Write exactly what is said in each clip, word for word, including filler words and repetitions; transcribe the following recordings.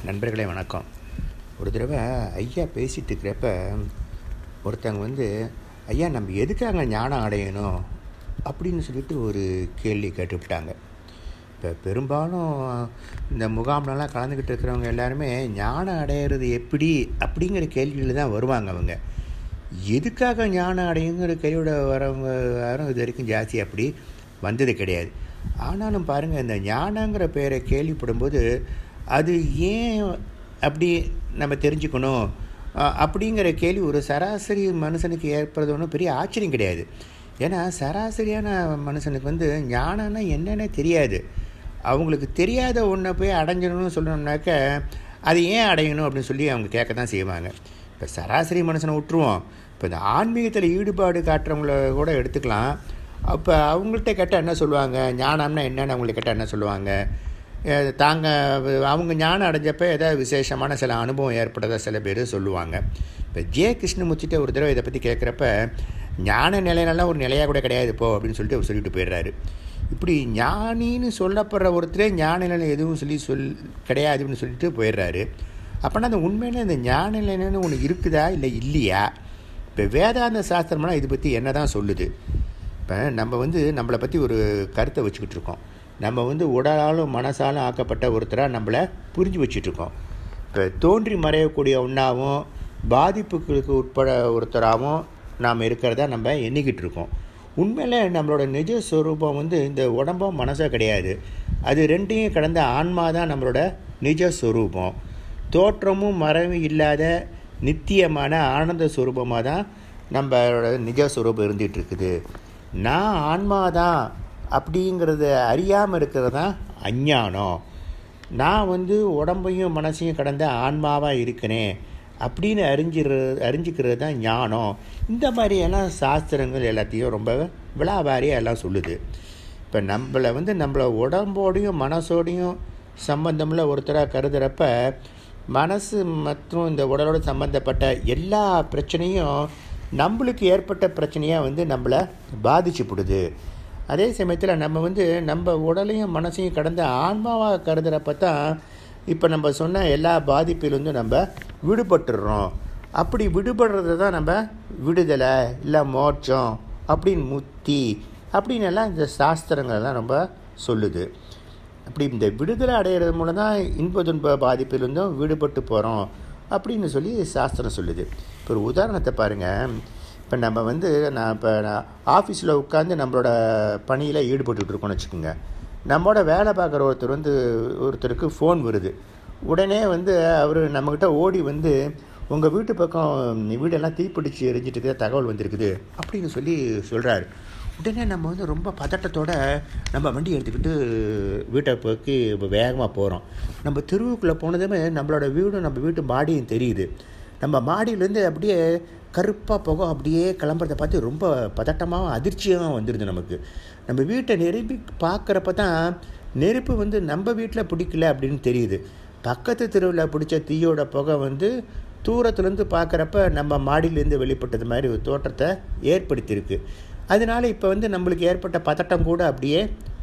நண்பர்களே வணக்கம். ஒரு தடவை ஐயா பேசிகிட்டு இருக்கிறப்ப ஒருத்தங்க வந்து, ஐயா நம்ம எதுக்காக ஞானம் அடையணும் அப்படின்னு சொல்லிட்டு ஒரு கேள்வி கேட்டுவிட்டாங்க. இப்போ பெரும்பாலும் இந்த முகாம்லலாம் கலந்துக்கிட்டு இருக்கிறவங்க எல்லாருமே ஞானம் அடையிறது எப்படி அப்படிங்கிற கேள்வியில் தான் வருவாங்க. அவங்க எதுக்காக ஞானம் அடையுங்கிற கேள்வியோட வரவங்க யாரும் இது வரைக்கும் ஜாஸ்தி அப்படி வந்தது கிடையாது. ஆனாலும் பாருங்கள், இந்த ஞானங்கிற பேரை கேள்விப்படும்போது அது ஏன் அப்படி நம்ம தெரிஞ்சுக்கணும் அப்படிங்கிற கேள்வி ஒரு சராசரி மனுஷனுக்கு ஏற்படுறது ஒன்றும் பெரிய ஆச்சரியம் கிடையாது. ஏன்னா சராசரியான மனுஷனுக்கு வந்து ஞானம்னா என்னென்ன தெரியாது. அவங்களுக்கு தெரியாத ஒன்றை போய் அடைஞ்சிடணும்னு சொல்லணும்னாக்க அது ஏன் அடையணும் அப்படின்னு சொல்லி அவங்க கேட்க தான் செய்வாங்க. இப்போ சராசரி மனுஷனை விட்டுருவோம். இப்போ இந்த ஆன்மீகத்தில் ஈடுபாடு காட்டுறவங்கள கூட எடுத்துக்கலாம். அப்போ அவங்கள்ட்ட கேட்டால் என்ன சொல்லுவாங்க, ஞானம்னா என்னென்னு அவங்கள்ட்ட கேட்டால் என்ன சொல்லுவாங்க, தாங்க அவங்க ஞானம் அடைஞ்சப்போ ஏதாவது விசேஷமான சில அனுபவம் ஏற்பட்டதாக சில பேர் சொல்லுவாங்க. இப்போ ஜே கிருஷ்ணமூர்த்திட்ட ஒரு தடவை இதை பற்றி கேட்குறப்ப, ஞான நிலையினாலாம் ஒரு நிலையாக கூட கிடையாது போ அப்படின்னு சொல்லிட்டு அவர் சொல்லிட்டு போயிடுறாரு. இப்படி ஞானின்னு சொல்லப்படுற ஒருத்தரே ஞான நிலை எதுவும் சொல்லி சொல் கிடையாது அப்படின்னு சொல்லிட்டு போயிடுறாரு. அப்போனா அந்த உண்மையிலே அந்த ஞான நிலைன்னு ஒன்று இருக்குதா இல்லை இல்லையா? இப்போ வேதாந்த சாஸ்திரம்லாம் இதை பற்றி என்ன தான் சொல்லுது? இப்போ நம்ம வந்து நம்மளை பற்றி ஒரு கருத்தை வச்சுக்கிட்டு இருக்கோம். நம்ம வந்து உடலாலும் மனசாலும் ஆக்கப்பட்ட ஒருத்தராக நம்மளை புரிஞ்சு வச்சிட்ருக்கோம். இப்போ தோன்றி மறையக்கூடிய ஒன்றாகவும் பாதிப்புகளுக்கு உட்பட ஒருத்தராகவும் நாம் இருக்கிறதா நம்ம எண்ணிக்கிட்டு இருக்கோம். உண்மையில் நம்மளோட நிஜ ஸ்வரூபம் வந்து இந்த உடம்பும் மனசோ கிடையாது. அது ரெண்டையும் கடந்த ஆன்மா தான் நம்மளோட நிஜ ஸ்வரூபம். தோற்றமும் மறைவும் இல்லாத நித்தியமான ஆனந்த ஸ்வரூபமாக தான் நம்மளோட நிஜ ஸ்வரூபம் இருந்துகிட்டு இருக்குது. நான் ஆன்மா தான் அப்படிங்கிறத அறியாமல் இருக்கிறது தான் அஞ்ஞானம். நான் வந்து உடம்பையும் மனசையும் கடந்த ஆன்மாவாக இருக்கிறேன் அப்படின்னு அறிஞ்சிறது அறிஞ்சிக்கிறது தான் ஞானம். இந்த மாதிரியெல்லாம் சாஸ்திரங்கள் எல்லாத்தையும் ரொம்ப விழாவாரியாக எல்லாம் சொல்லுது. இப்போ நம்மளை வந்து நம்மளை உடம்போடையும் மனசோடையும் சம்பந்தமில் ஒருத்தராக கருதுகிறப்ப, மனசு மற்றும் இந்த உடலோடு சம்பந்தப்பட்ட எல்லா பிரச்சனையும் நம்மளுக்கு ஏற்பட்ட பிரச்சனையாக வந்து நம்மளை பாதிச்சுப்படுது. அதே சமயத்தில் நம்ம வந்து நம்ம உடலையும் மனசையும் கடந்த ஆன்மாவாக கருதுகிறப்ப தான் இப்போ நம்ம சொன்ன எல்லா பாதிப்பிலிருந்து நம்ம விடுபட்டுடுறோம். அப்படி விடுபடுறது தான் நம்ம விடுதலை இல்லை மோட்சம் அப்படின்னு முக்தி அப்படின்னு எல்லாம் இந்த சாஸ்திரங்கள்லாம் ரொம்ப சொல்லுது. அப்படி இந்த விடுதலை அடைகிறது மூலம் தான் இன்ப துன்ப பாதிப்பிலிருந்தும் விடுபட்டு போகிறோம் அப்படின்னு சொல்லி சாஸ்திரம் சொல்லுது. இப்போ ஒரு உதாரணத்தை பாருங்கள். இப்போ நம்ம வந்து நான் இப்போ நான் ஆஃபீஸில் உட்காந்து நம்மளோட பணியில் ஈடுபட்டுக்கிட்டு இருக்கோம்னு வச்சுக்கோங்க. நம்மளோட வேலை பார்க்குற ஒருத்தர் வந்து ஒருத்தருக்கு ஃபோன் வருது. உடனே வந்து அவர் நம்மக்கிட்ட ஓடி வந்து, உங்கள் வீட்டு பக்கம் வீடெல்லாம் தீப்பிடிச்சு எரிஞ்சிட்டு தகவல் வந்திருக்குது அப்படின்னு சொல்லி சொல்கிறாரு. உடனே நம்ம வந்து ரொம்ப பதட்டத்தோடு நம்ம வண்டி எடுத்துக்கிட்டு வீட்டை போக்கி வேகமாக போகிறோம். நம்ம தெருவுக்குள்ளே போனதுமே நம்மளோட வீடும் நம்ம வீட்டு மாடியும் தெரியுது. நம்ம மாடியிலேருந்து அப்படியே கருப்பாக போகும் அப்படியே கிளம்புறதை பார்த்து ரொம்ப பதட்டமாகவும் அதிர்ச்சியாகவும் வந்துடுது நமக்கு. நம்ம வீட்டை நெருப்பி பார்க்குறப்ப தான் நெருப்பு வந்து நம்ம வீட்டில் பிடிக்கல அப்படின்னு தெரியுது. பக்கத்து தெருவில் பிடிச்ச தீயோட புகை வந்து தூரத்துலேருந்து பார்க்குறப்ப நம்ம மாடியிலேருந்து வெளிப்பட்டது மாதிரி ஒரு தோற்றத்தை ஏற்படுத்தியிருக்கு. அதனால் இப்போ வந்து நம்மளுக்கு ஏற்பட்ட பதட்டம் கூட அப்படியே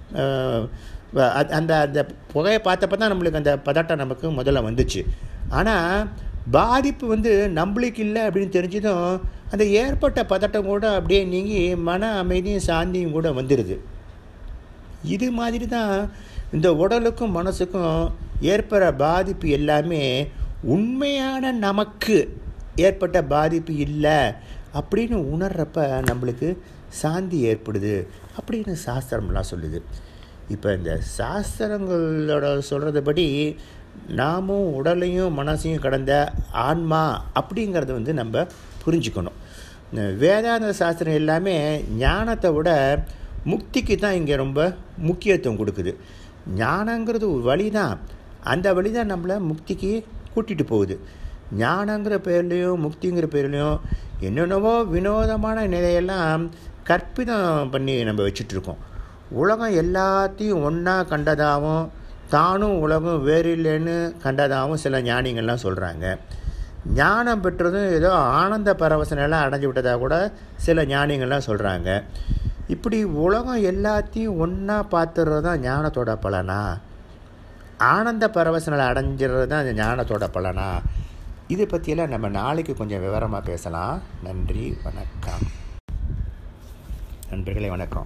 அந்த அந்த புகையை பார்த்தப்ப தான் நம்மளுக்கு அந்த பதட்டம் நமக்கு முதல்ல வந்துச்சு. ஆனால் பாதிப்பு வந்து நம்மளுக்கு இல்லை அப்படின்னு தெரிஞ்சதும் அந்த ஏற்பட்ட பதட்டம் கூட அப்படியே நீங்கி மன அமைதியும் சாந்தியும் கூட வந்துடுது. இது மாதிரி தான் இந்த உடலுக்கும் மனசுக்கும் ஏற்படுற பாதிப்பு எல்லாமே உண்மையான நமக்கு ஏற்பட்ட பாதிப்பு இல்லை அப்படின்னு உணர்றப்ப நம்மளுக்கு சாந்தி ஏற்படுது அப்படின்னு சாஸ்திரம்லாம் சொல்லுது. இப்போ இந்த சாஸ்திரங்களோட சொல்கிறதுபடி நாமும் உடலையும் மனசையும் கடந்த ஆன்மா அப்படிங்கிறத வந்து நம்ம புரிஞ்சுக்கணும். வேதாந்த சாஸ்திரம் எல்லாமே ஞானத்தை விட முக்திக்கு தான் இங்கே ரொம்ப முக்கியத்துவம் கொடுக்குது. ஞானங்கிறது ஒரு வழி தான், அந்த வழி தான் நம்மளை முக்திக்கு கூட்டிகிட்டு போகுது. ஞானங்கிற பேர்லேயும் முக்திங்கிற பேர்லேயும் என்னென்னவோ வினோதமான நிலையெல்லாம் கற்பிதம் பண்ணி நம்ம வச்சிட்ருக்கோம். உலகம் எல்லாத்தையும் ஒன்றா கண்டதாகவும் தானும் உலகம் வேறு இல்லைன்னு கண்டதாகவும் சில ஞானிகள்லாம் சொல்கிறாங்க. ஞானம் பெற்றதும் ஏதோ ஆனந்த பரவசனெல்லாம் அடைஞ்சு விட்டதாக கூட சில ஞானிகள்லாம் சொல்கிறாங்க. இப்படி உலகம் எல்லாத்தையும் ஒன்றா பார்த்துறது தான் ஞானத்தோட பலனா? ஆனந்த பரவசங்களை அடைஞ்சிறது தான் இந்த ஞானத்தோட பலனா? இதை பற்றியெல்லாம் நம்ம நாளைக்கு கொஞ்சம் விவரமாக பேசலாம். நன்றி, வணக்கம். நண்பர்களே வணக்கம்.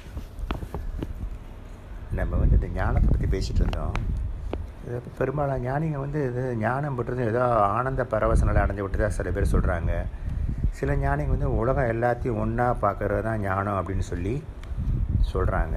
நம்ம வந்து இந்த ஞானத்தை பற்றி பேசிகிட்டு இருந்தோம். பெரும்பாலான ஞானிங்க வந்து இது ஞானம் பெற்றது ஏதோ ஆனந்த பரவசங்களை அடைஞ்சு விட்டு தான் சில பேர் சொல்கிறாங்க. சில ஞானிங்க வந்து உலகம் எல்லாத்தையும் ஒன்றா பார்க்குறது தான் ஞானம் அப்படின்னு சொல்லி சொல்கிறாங்க.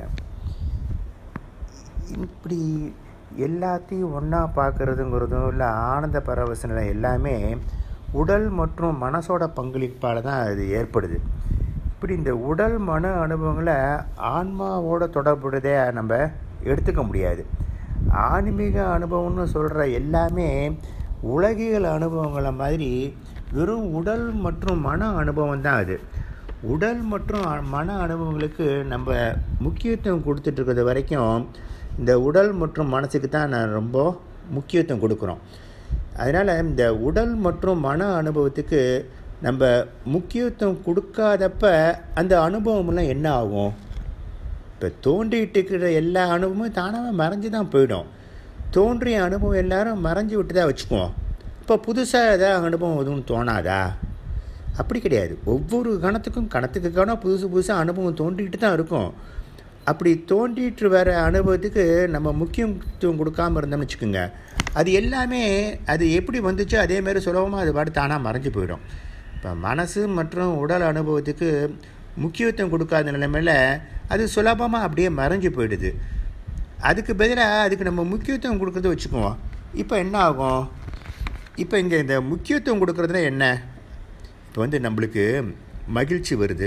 இப்படி எல்லாத்தையும் ஒன்றா பார்க்குறதுங்கிறதும் இல்லை ஆனந்த பரவசனை எல்லாமே உடல் மற்றும் மனசோட பங்களிப்பால் தான் அது ஏற்படுது. இப்படி இந்த உடல் மன அனுபவங்களை ஆன்மாவோட தொடர்புடையதை நம்ம எடுத்துக்க முடியாது. ஆன்மீக அனுபவம்னு சொல்கிற எல்லாமே உலகியல் அனுபவங்களை மாதிரி வெறும் உடல் மற்றும் மன அனுபவம் தான் அது. உடல் மற்றும் மன அனுபவங்களுக்கு நம்ம முக்கியத்துவம் கொடுத்துட்ருக்கிறது வரைக்கும் இந்த உடல் மற்றும் மனசுக்கு தான் நான் ரொம்ப முக்கியத்துவம் கொடுக்குறோம். அதனால் இந்த உடல் மற்றும் மன அனுபவத்துக்கு நம்ம முக்கியத்துவம் கொடுக்காதப்ப அந்த அனுபவமெல்லாம் என்ன ஆகும்? இப்போ தோன்றிட்டு இருக்கிற எல்லா அனுபவமும் தானாக மறைஞ்சு தான் போயிடும். தோன்றிய அனுபவம் எல்லாரும் மறைஞ்சி விட்டு தான் வச்சுக்குவோம். இப்போ புதுசாக ஏதாவது அனுபவம் எதுவும் தோணாதா? அப்படி கிடையாது. ஒவ்வொரு கணத்துக்கும் கணத்துக்கு கணம் புதுசு புதுசாக அனுபவம் தோன்றிக்கிட்டு தான் இருக்கும். அப்படி தோன்றிட்டு வர அனுபவத்துக்கு நம்ம முக்கியத்துவம் கொடுக்காமல் இருந்தோம்னு வச்சுக்கோங்க, அது எல்லாமே அது எப்படி வந்துச்சோ அதேமாரி சுலபமாக அது பாட்டு தானாக மறைஞ்சு போயிடும். இப்போ மனசு மற்றும் உடல் அனுபவத்துக்கு முக்கியத்துவம் கொடுக்காத நிலைமையில் அது சுலபமாக அப்படியே மறைஞ்சு போயிடுது. அதுக்கு பதிலாக அதுக்கு நம்ம முக்கியத்துவம் கொடுக்குறத வச்சுக்குவோம். இப்போ என்ன ஆகும்? இப்போ இங்கே இந்த முக்கியத்துவம் கொடுக்குறதுனா என்ன? இப்போ வந்து நம்மளுக்கு மகிழ்ச்சி வருது,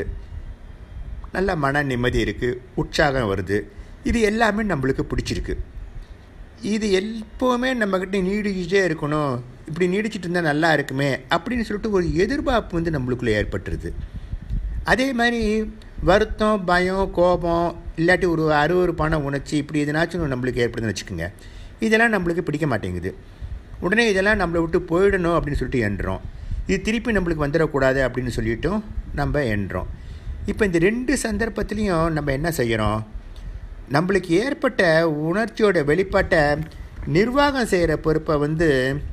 நல்ல மன நிம்மதி இருக்குது, உற்சாகம் வருது, இது எல்லாமே நம்மளுக்கு பிடிச்சிருக்கு. இது எப்போவுமே நம்மக்கிட்ட நீடிச்சுட்டே இருக்கணும், இப்படி நீடிச்சிட்டு இருந்தால் நல்லா இருக்குமே அப்படின்னு சொல்லிட்டு ஒரு எதிர்பார்ப்பு வந்து நம்மளுக்குள்ளே ஏற்பட்டுருது. அதே மாதிரி வருத்தம், பயம், கோபம் இல்லாட்டி ஒரு அருவருப்பான உணர்ச்சி இப்படி எதுனாச்சும் நம்மளுக்கு ஏற்படுதுன்னு வச்சுக்கோங்க. இதெல்லாம் நம்மளுக்கு பிடிக்க மாட்டேங்குது. உடனே இதெல்லாம் நம்மளை விட்டு போயிடணும் அப்படின்னு சொல்லிட்டு எண்ணுறோம். இது திருப்பி நம்மளுக்கு வந்துடக்கூடாது அப்படின்னு சொல்லிட்டும் நம்ம எண்ணுறோம். இப்போ இந்த ரெண்டு சந்தர்ப்பத்துலேயும் நம்ம என்ன செய்கிறோம்? நம்மளுக்கு ஏற்பட்ட உணர்ச்சியோட வெளிப்பாட்டை நிர்வாகம் செய்கிற பொறுப்பை வந்து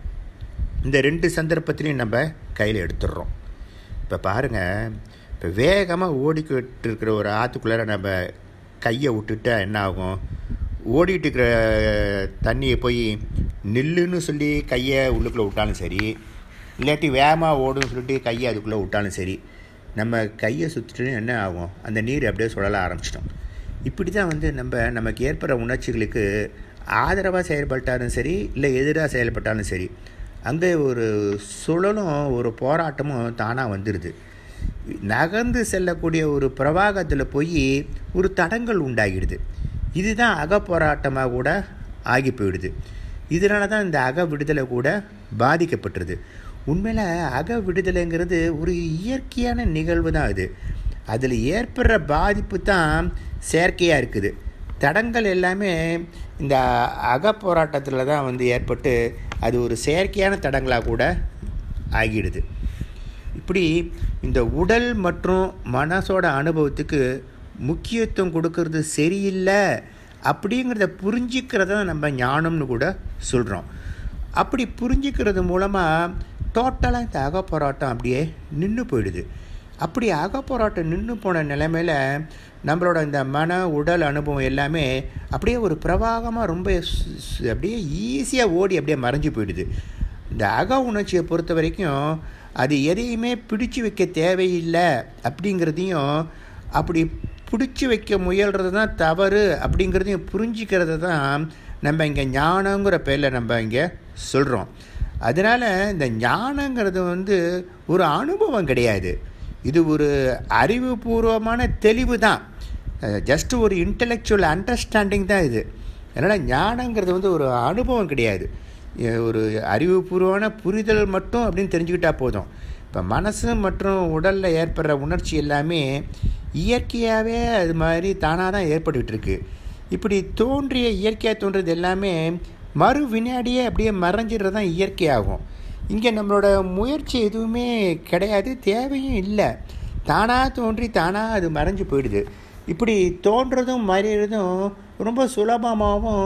இந்த ரெண்டு சந்தர்ப்பத்துலேயும் நம்ம கையில் எடுத்துடுறோம். இப்போ பாருங்கள், இப்போ வேகமாக ஓடிக்கிட்டு இருக்கிற ஒரு ஆற்றுக்குள்ளார நம்ம கையை விட்டுட்டா என்ன ஆகும்? ஓடிட்டு இருக்கிற தண்ணியை போய் நில்லுன்னு சொல்லி கையை உள்ளுக்குள்ளே விட்டாலும் சரி, இல்லாட்டி வேகமாக ஓடுன்னு சொல்லிட்டு கையை அதுக்குள்ளே விட்டாலும் சரி, நம்ம கையை சுற்றிட்டு என்ன ஆகும்? அந்த நீர் அப்படியே சுழல ஆரம்பிச்சிட்டோம். இப்படி தான் வந்து நம்ம நமக்கு ஏற்படுற உணர்ச்சிகளுக்கு ஆதரவாக செயல்பட்டாலும் சரி, இல்லை எதிராக செயல்பட்டாலும் சரி, அங்கே ஒரு சுழலும் ஒரு போராட்டமும் தானாக வந்துடுது. நகர்ந்து செல்லக்கூடிய ஒரு பிரவாகத்தில் போய் ஒரு தடங்கள் உண்டாகிடுது. இதுதான் அக போராட்டமாக கூட ஆகி போயிடுது. இதனால தான் இந்த அக விடுதலை கூட பாதிக்கப்பட்டுருது. உண்மையில் அக விடுதலைங்கிறது ஒரு இயற்கையான நிகழ்வு தான். அது அதில் ஏற்படுற பாதிப்பு தான் செயற்கையாக இருக்குது. தடங்கள் எல்லாமே இந்த அக போராட்டத்தில் தான் வந்து ஏற்பட்டு அது ஒரு செயற்கையான தடங்களாக கூட ஆகிடுது. இப்படி இந்த உடல் மற்றும் மனசோட அனுபவத்துக்கு முக்கியத்துவம் கொடுக்கறது சரியில்லை அப்படிங்கிறத புரிஞ்சிக்கிறத நம்ம ஞானம்னு கூட சொல்கிறோம். அப்படி புரிஞ்சிக்கிறது மூலமாக டோட்டலாக இந்த அகப்போராட்டம் அப்படியே நின்று போயிடுது. அப்படி அகப்போராட்டம் நின்று போன நிலைமையில் நம்மளோட இந்த மன உடல் அனுபவம் எல்லாமே அப்படியே ஒரு பிரவாகமாக ரொம்ப அப்படியே ஈஸியாக ஓடி அப்படியே மறைஞ்சு போயிடுது. இந்த அக உணர்ச்சியை பொறுத்த வரைக்கும் அது எதையுமே பிடிச்சு வைக்க தேவையில்லை அப்படிங்கிறதையும், அப்படி பிடிச்சி வைக்க முயல்றது தான் தவறு அப்படிங்கிறதையும் புரிஞ்சிக்கிறது தான் நம்ம இங்கே ஞானங்கிற பேரில் நம்ம இங்கே சொல்கிறோம். அதனால் இந்த ஞானங்கிறது வந்து ஒரு அனுபவம் கிடையாது, இது ஒரு அறிவுபூர்வமான தெளிவு தான். ஜஸ்ட் ஒரு இன்டலெக்சுவல் அண்டர்ஸ்டாண்டிங் தான் இது. அதனால் ஞானங்கிறது வந்து ஒரு அனுபவம் கிடையாது, ஒரு அறிவுபூர்வமான புரிதல் மட்டும் அப்படின்னு தெரிஞ்சுக்கிட்டால் போதும். இப்போ மனசு மற்றும் உடலில் ஏற்படுற உணர்ச்சி எல்லாமே இயற்கையாகவே அது மாதிரி தானாக தான் ஏற்பட்டுக்கிட்டு இருக்கு. இப்படி தோன்றிய இயற்கையாக தோன்றுறது எல்லாமே மறு வினாடியே அப்படியே மறைஞ்சிடுறது தான் இயற்கையாகும். இங்கே நம்மளோட முயற்சி எதுவுமே கிடையாது, தேவையும் இல்லை. தானாக தோன்றி தானாக அது மறைஞ்சு போயிடுது. இப்படி தோன்றதும் மறைகிறதும் ரொம்ப சுலபமாகவும்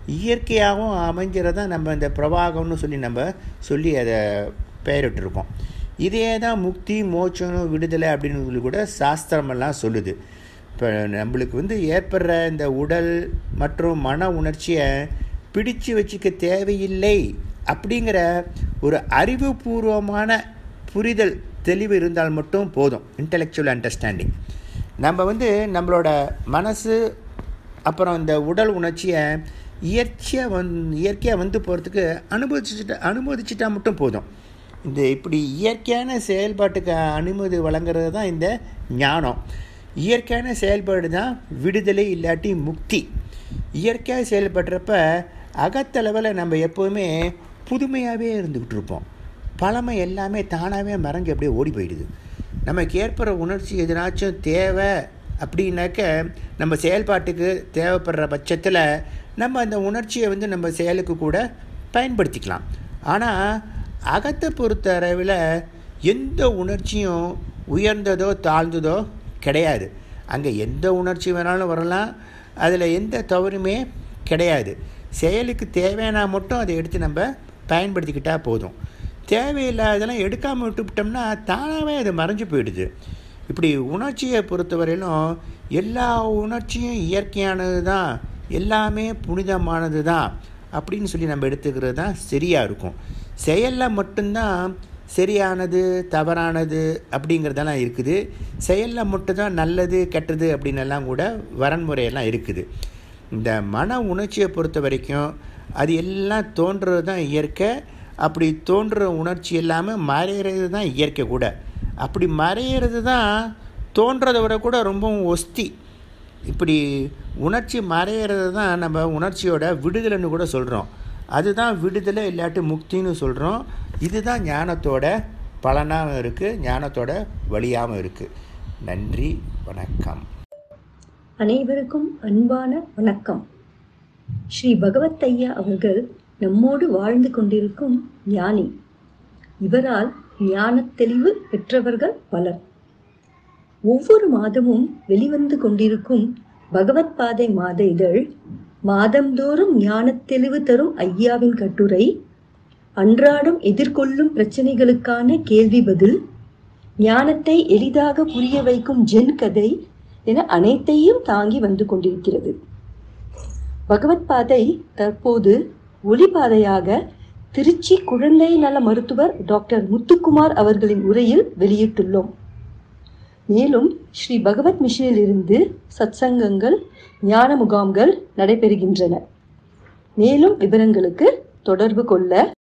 இயற்கையாகவும் அமைஞ்சிறதான் நம்ம இந்த பிரவாகம்னு சொல்லி நம்ம சொல்லி அதை பெயரிட்டிருக்கோம். இதே தான் முக்தி, மோட்சம், விடுதலை அப்படின்னு சொல்லி கூட சாஸ்திரமெல்லாம் சொல்லுது. இப்போ நம்மளுக்கு வந்து ஏற்படுற இந்த உடல் மற்றும் மன உணர்ச்சியை பிடிச்சு வச்சுக்க தேவையில்லை அப்படிங்கிற ஒரு அறிவுபூர்வமான புரிதல், தெளிவு இருந்தால் மட்டும் போதும். Intellectual understanding. நம்ம வந்து நம்மளோட மனசு அப்புறம் இந்த உடல் உணர்ச்சியை இயற்கையாக வந் இயற்கையாக வந்து போகிறதுக்கு அனுமதிச்சுட்டா அனுமதிச்சுட்டா மட்டும் போதும். இந்த இப்படி இயற்கையான செயல்பாட்டுக்கு அனுமதி வழங்குறது தான் இந்த ஞானம். இயற்கையான செயல்பாடு தான் விடுதலை, இல்லாட்டி முக்தி. இயற்கையாக செயல்படுறப்ப அகத்தளவில் நம்ம எப்போவுமே புதுமையாகவே இருந்துக்கிட்டு இருப்போம். பழமை எல்லாமே தானாகவே மறைஞ்சு அப்படியே ஓடி போயிடுது. நமக்கு ஏற்படுற உணர்ச்சி எதனாச்சும் தேவை அப்படின்னாக்க நம்ம செயல்பாட்டுக்கு தேவைப்படுற பட்சத்தில் நம்ம அந்த உணர்ச்சியை வந்து நம்ம செயலுக்கு கூட பயன்படுத்திக்கலாம். ஆனால் அகத்தை பொறுத்த அளவில் எந்த உணர்ச்சியும் உயர்ந்ததோ தாழ்ந்ததோ கிடையாது. அங்கே எந்த உணர்ச்சி வேணாலும் வரலாம், அதில் எந்த தவறுமே கிடையாது. செயலுக்கு தேவையானா மட்டும் அதை எடுத்து நம்ம பயன்படுத்திக்கிட்டால் போதும். தேவையில்லாதெல்லாம் எடுக்காமல் விட்டுவிட்டோம்னா தானாகவே அது மறைஞ்சு போயிடுது. இப்படி உணர்ச்சியை பொறுத்தவரையிலும் எல்லா உணர்ச்சியும் இயற்கையானது தான், எல்லாமே புனிதமானது தான் அப்படின்னு சொல்லி நம்ம எடுத்துக்கிறது தான் சரியாக இருக்கும். செயலில் மட்டும்தான் சரியானது தவறானது அப்படிங்கிறதெல்லாம் இருக்குது. செயலில் மட்டும்தான் நல்லது கெட்டது அப்படின்னெல்லாம் கூட வரன்முறையெல்லாம் இருக்குது. இந்த மன உணர்ச்சியை பொறுத்த வரைக்கும் அது எல்லாம் தோன்றுறது தான் இயற்கை. அப்படி தோன்ற உணர்ச்சி எல்லாமே மறையிறது தான் இயற்கை கூட. அப்படி மறையிறது தான் தோன்றதை விட கூட ரொம்பவும் ஒஸ்தி. இப்படி உணர்ச்சி மறையிறது தான் நம்ம உணர்ச்சியோட விடுதலைன்னு கூட சொல்கிறோம். அதுதான் விடுதலை இல்லாட்டி முக்தின்னு சொல்கிறோம். இதுதான் ஞானத்தோட பலனாகவும் இருக்குது, ஞானத்தோட வழியாகவும் இருக்குது. நன்றி, வணக்கம். அனைவருக்கும் அன்பான வணக்கம். ஸ்ரீ பகவத் ஐயா அவர்கள் நம்மோடு வாழ்ந்து கொண்டிருக்கும் ஞானி. இவரால் ஞான தெளிவு பெற்றவர்கள் பலர். ஒவ்வொரு மாதமும் வெளிவந்து கொண்டிருக்கும் பகவத் பாதை மாத இதழ், மாதந்தோறும் ஞான தெளிவு தரும் ஐயாவின் கட்டுரை, அன்றாடம் எதிர்கொள்ளும் பிரச்சனைகளுக்கான கேள்வி பதில், ஞானத்தை எளிதாக புரிய வைக்கும் ஜென் கதை என அனைத்தையும் தாங்கி வந்து கொண்டிருக்கிறது. பகவத் பாதை தற்போது ஒளிபாதையாக திருச்சி குழந்தை நல மருத்துவர் டாக்டர் முத்துக்குமார் அவர்களின் உரையில் வெளியிட்டுள்ளோம். மேலும் ஸ்ரீ பகவத் மிஷனில் இருந்து சத்சங்கங்கள், ஞான முகாம்கள் நடைபெறுகின்றன. மேலும் விவரங்களுக்கு தொடர்பு கொள்ள